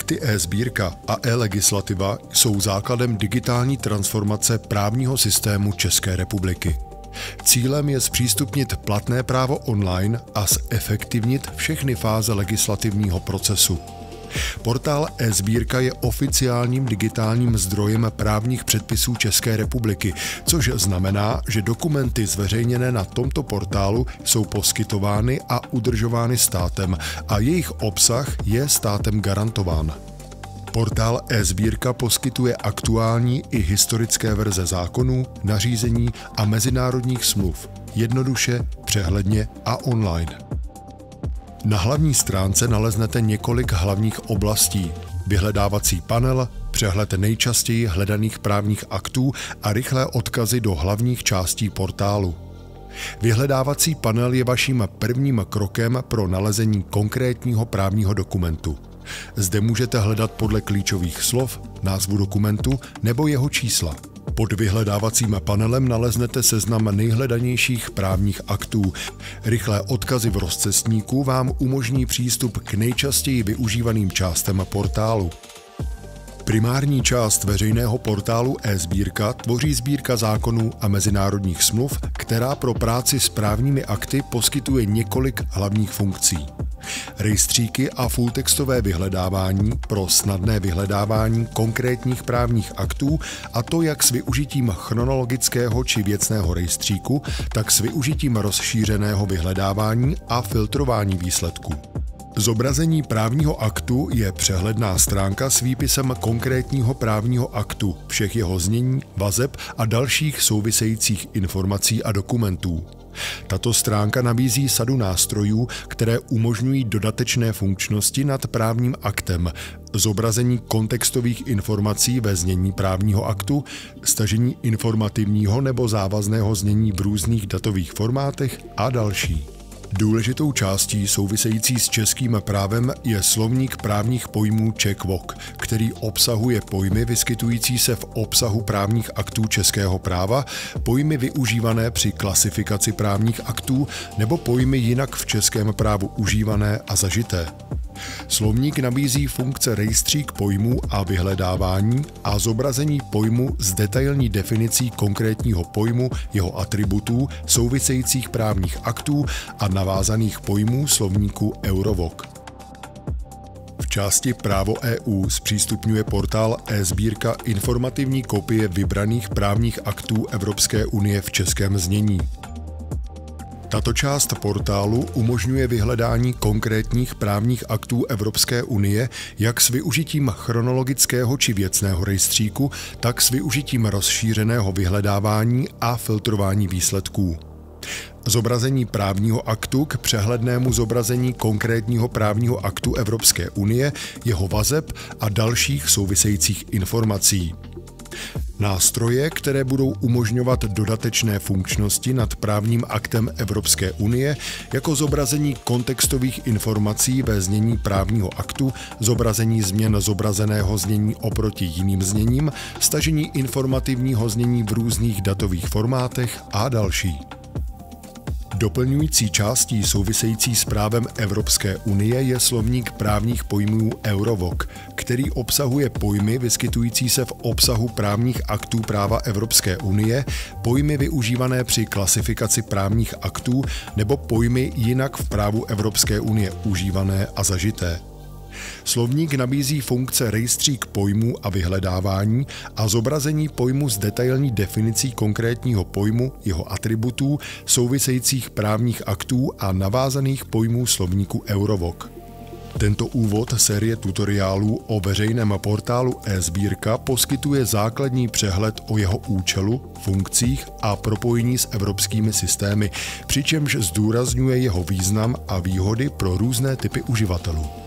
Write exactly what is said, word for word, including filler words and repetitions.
Projekty eSbírka a eLegislativa jsou základem digitální transformace právního systému České republiky. Cílem je zpřístupnit platné právo online a zefektivnit všechny fáze legislativního procesu. Portál eSbírka je oficiálním digitálním zdrojem právních předpisů České republiky, což znamená, že dokumenty zveřejněné na tomto portálu jsou poskytovány a udržovány státem a jejich obsah je státem garantován. Portál eSbírka poskytuje aktuální i historické verze zákonů, nařízení a mezinárodních smluv, jednoduše, přehledně a online. Na hlavní stránce naleznete několik hlavních oblastí: vyhledávací panel, přehled nejčastěji hledaných právních aktů a rychlé odkazy do hlavních částí portálu. Vyhledávací panel je vaším prvním krokem pro nalezení konkrétního právního dokumentu. Zde můžete hledat podle klíčových slov, názvu dokumentu nebo jeho čísla. Pod vyhledávacím panelem naleznete seznam nejhledanějších právních aktů. Rychlé odkazy v rozcestníku vám umožní přístup k nejčastěji využívaným částem portálu. Primární část veřejného portálu eSbírka tvoří sbírka zákonů a mezinárodních smluv, která pro práci s právními akty poskytuje několik hlavních funkcí. Rejstříky a fulltextové vyhledávání pro snadné vyhledávání konkrétních právních aktů, a to jak s využitím chronologického či věcného rejstříku, tak s využitím rozšířeného vyhledávání a filtrování výsledků. Zobrazení právního aktu je přehledná stránka s výpisem konkrétního právního aktu, všech jeho znění, vazeb a dalších souvisejících informací a dokumentů. Tato stránka nabízí sadu nástrojů, které umožňují dodatečné funkčnosti nad právním aktem, zobrazení kontextových informací ve znění právního aktu, stažení informativního nebo závazného znění v různých datových formátech a další. Důležitou částí související s českým právem je slovník právních pojmů CzechVoc, který obsahuje pojmy vyskytující se v obsahu právních aktů českého práva, pojmy využívané při klasifikaci právních aktů nebo pojmy jinak v českém právu užívané a zažité. Slovník nabízí funkce rejstřík pojmů a vyhledávání a zobrazení pojmu s detailní definicí konkrétního pojmu, jeho atributů, souvisejících právních aktů a navázaných pojmů slovníku Eurovoc. V části Právo E U zpřístupňuje portál eSbírka informativní kopie vybraných právních aktů Evropské unie v českém znění. Tato část portálu umožňuje vyhledání konkrétních právních aktů Evropské unie jak s využitím chronologického či věcného rejstříku, tak s využitím rozšířeného vyhledávání a filtrování výsledků. Zobrazení právního aktu k přehlednému zobrazení konkrétního právního aktu Evropské unie, jeho vazeb a dalších souvisejících informací. Nástroje, které budou umožňovat dodatečné funkčnosti nad právním aktem Evropské unie, jako zobrazení kontextových informací ve znění právního aktu, zobrazení změn zobrazeného znění oproti jiným zněním, stažení informativního znění v různých datových formátech a další. Doplňující částí související s právem Evropské unie je slovník právních pojmů Eurovoc, který obsahuje pojmy vyskytující se v obsahu právních aktů práva Evropské unie, pojmy využívané při klasifikaci právních aktů nebo pojmy jinak v právu Evropské unie užívané a zažité. Slovník nabízí funkce rejstřík pojmů a vyhledávání a zobrazení pojmu s detailní definicí konkrétního pojmu, jeho atributů, souvisejících právních aktů a navázaných pojmů slovníku Eurovoc. Tento úvod série tutoriálů o veřejném portálu eSbírka poskytuje základní přehled o jeho účelu, funkcích a propojení s evropskými systémy, přičemž zdůrazňuje jeho význam a výhody pro různé typy uživatelů.